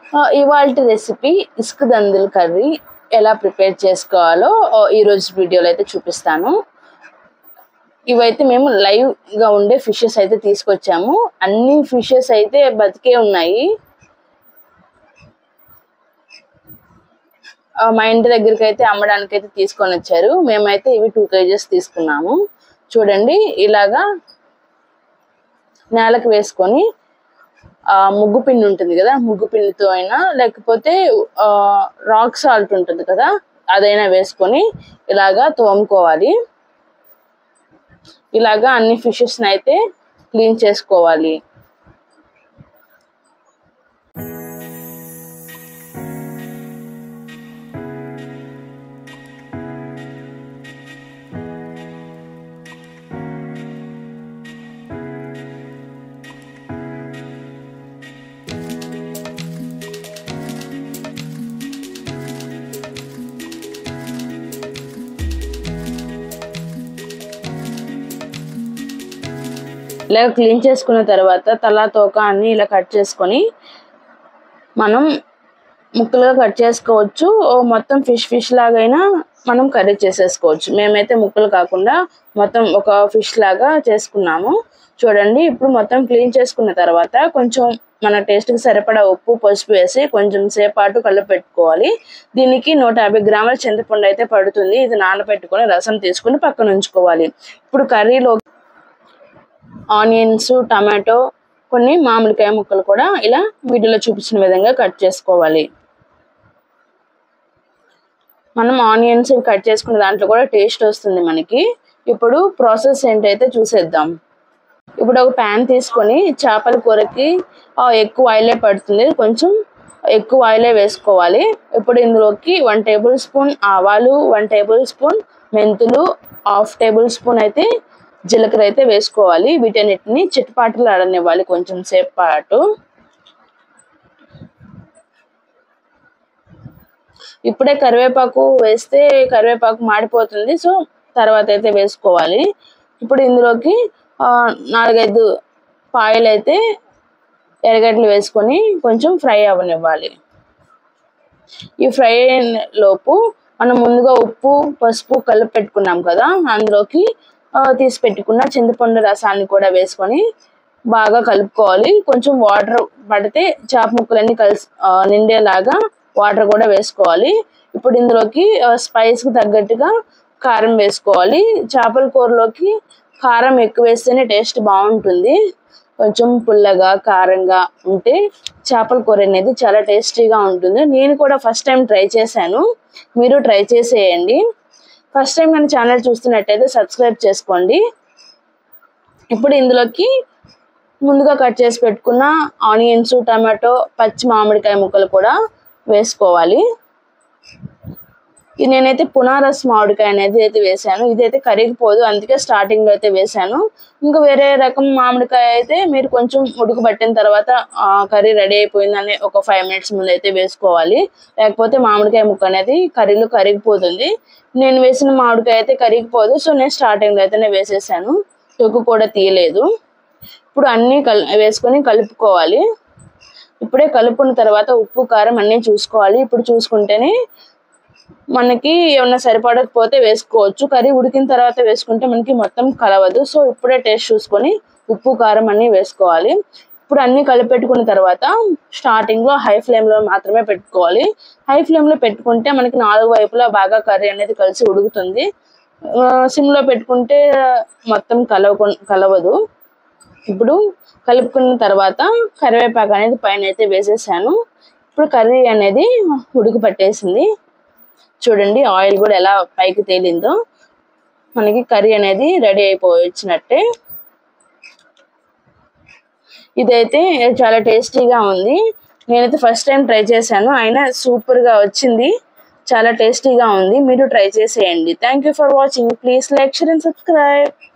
ఇవాల్టి రెసిపీ ఇసుక దందుల కర్రీ ఎలా ప్రిపేర్ చేసుకోవాలో ఈ రోజు వీడియోలో అయితే చూపిస్తాను. ఇవైతే మేము లైవ్ గా ఉండే ఫిషెస్ అయితే తీసుకొచ్చాము. అన్ని ఫిషెస్ అయితే బతికే ఉన్నాయి. మా ఇంటి దగ్గరికి అయితే అమ్మడానికి అయితే తీసుకొని వచ్చారు. మేమైతే ఇవి 2 kgs తీసుకున్నాము. చూడండి, ఇలాగా నేలకు వేసుకొని ముగ్గు పిండి ఉంటుంది కదా, ముగ్గు పిండితో అయినా లేకపోతే రాక్ సాల్ట్ ఉంటుంది కదా, అదైనా వేసుకొని ఇలాగా తోముకోవాలి. ఇలాగా అన్ని ఫిషెస్ అయితే క్లీన్ చేసుకోవాలి. ఇలా క్లీన్ చేసుకున్న తర్వాత తల తోక అన్ని ఇలా కట్ చేసుకొని మనం ముక్కలుగా కట్ చేసుకోవచ్చు. మొత్తం ఫిష్ లాగైనా మనం కర్రీ చేసేసుకోవచ్చు. మేమైతే ముక్కలు కాకుండా మొత్తం ఒక ఫిష్ లాగా చేసుకున్నాము. చూడండి, ఇప్పుడు మొత్తం క్లీన్ చేసుకున్న తర్వాత కొంచెం మన టేస్ట్కి సరిపడా ఉప్పు పసుపు వేసి కొంచెం సేపాటు కలిపి పెట్టుకోవాలి. దీనికి 150 గ్రాముల చింతపండు అయితే పడుతుంది. ఇది నానబెట్టుకొని రసం తీసుకుని పక్కన ఉంచుకోవాలి. ఇప్పుడు కర్రీలో ఆనియన్స్, టమాటో, కొన్ని మామిడికాయ ముక్కలు కూడా ఇలా వీడియోలో చూపించిన విధంగా కట్ చేసుకోవాలి. మనం ఆనియన్స్ కట్ చేసుకున్న దాంట్లో కూడా టేస్ట్ వస్తుంది మనకి. ఇప్పుడు ప్రాసెస్ ఏంటైతే చూసేద్దాం. ఇప్పుడు ఒక ప్యాన్ తీసుకొని చేపల కూరకి ఎక్కువ ఆయిలే పడుతుంది, కొంచెం ఎక్కువ ఆయిలే వేసుకోవాలి. ఇప్పుడు ఇందులోకి 1 టేబుల్ స్పూన్ ఆవాలు, 1 టేబుల్ స్పూన్ మెంతులు, 1/2 టేబుల్ స్పూన్ అయితే జీలకర్ర అయితే వేసుకోవాలి. వీటన్నిటిని చిటపాటలు ఆడనివ్వాలి కొంచెం సేపు పాటు. ఇప్పుడే కరివేపాకు వేస్తే కరివేపాకు మాడిపోతుంది, సో తర్వాత అయితే వేసుకోవాలి. ఇప్పుడు ఇందులోకి 4-5 పాయలు అయితే ఎర్రగడ్డలు వేసుకొని కొంచెం ఫ్రై అవ్వనివ్వాలి. ఈ ఫ్రై లోపు మనం ముందుగా ఉప్పు పసుపు కలిపి పెట్టుకున్నాం కదా, అందులోకి తీసి పెట్టుకున్న చింతపండు రసాన్ని కూడా వేసుకొని బాగా కలుపుకోవాలి. కొంచెం వాటర్ పడితే చేప ముక్కలన్నీ కలిసి నిండేలాగా వాటర్ కూడా వేసుకోవాలి. ఇప్పుడు ఇందులోకి స్పైస్కి తగ్గట్టుగా కారం వేసుకోవాలి. చేపల కూరలోకి కారం ఎక్కువ వేస్తేనే టేస్ట్ బాగుంటుంది. కొంచెం పుల్లగా కారంగా ఉంటే చేపల కూర అనేది చాలా టేస్టీగా ఉంటుంది. నేను కూడా ఫస్ట్ టైం ట్రై చేశాను, మీరు ట్రై చేసేయండి. ఫస్ట్ టైం మన ఛానల్ చూస్తున్నట్టయితే సబ్స్క్రైబ్ చేసుకోండి. ఇప్పుడు ఇందులోకి ముందుగా కట్ చేసి పెట్టుకున్న ఆనియన్స్, టమాటో, పచ్చి మామిడికాయ ముక్కలు కూడా వేసుకోవాలి. నేనైతే పునారస్ మామిడికాయ అనేది అయితే వేసాను. ఇదైతే కరిగిపోదు, అందుకే స్టార్టింగ్ లో అయితే వేసాను. ఇంకా వేరే రకం మామిడికాయ అయితే మీరు కొంచెం ఉడకబట్టిన తర్వాత కర్రీ రెడీ అయిపోయిందని ఒక 5 minutes ముందు అయితే వేసుకోవాలి. లేకపోతే మామిడికాయ ముక్క అనేది కర్రీలో కరిగిపోతుంది. నేను వేసిన మామిడికాయ అయితే కరిగిపోదు, సో నేను స్టార్టింగ్ లో అయితేనే వేసేసాను, తొక్కు కూడా తీయలేదు. ఇప్పుడు అన్ని వేసుకొని కలుపుకోవాలి. ఇప్పుడే కలుపుకున్న తర్వాత ఉప్పు కారం అన్నీ చూసుకోవాలి. ఇప్పుడు చూసుకుంటేనే మనకి ఏమన్నా సరిపడకపోతే వేసుకోవచ్చు. కర్రీ ఉడికిన తర్వాత వేసుకుంటే మనకి మొత్తం కలవదు, సో ఇప్పుడే టేస్ట్ చూసుకొని ఉప్పు కారం అన్నీ వేసుకోవాలి. ఇప్పుడు అన్ని కలిపెట్టుకున్న తర్వాత స్టార్టింగ్ లో హై ఫ్లేమ్ లో మాత్రమే పెట్టుకోవాలి. హై ఫ్లేమ్ లో పెట్టుకుంటే మనకి 4 వైపులా బాగా కర్రీ అనేది కలిసి ఉడుకుతుంది. సిమ్ లో పెట్టుకుంటే మొత్తం కలవదు. ఇప్పుడు కలుపుకున్న తర్వాత కరివేపాకు అనేది పైన అయితే వేసేసాను. ఇప్పుడు కర్రీ అనేది ఉడికి పట్టేసింది. చూడండి, ఆయిల్ కూడా ఎలా పైకి తేలిందో. మనకి కర్రీ అనేది రెడీ అయిపోయినట్టే. ఇదైతే చాలా టేస్టీగా ఉంది. నేనైతే ఫస్ట్ టైం ట్రై చేశాను, అయినా సూపర్ గా వచ్చింది, చాలా టేస్టీగా ఉంది. మీరు ట్రై చేసేయండి. Thank you for watching. Please like, share and subscribe.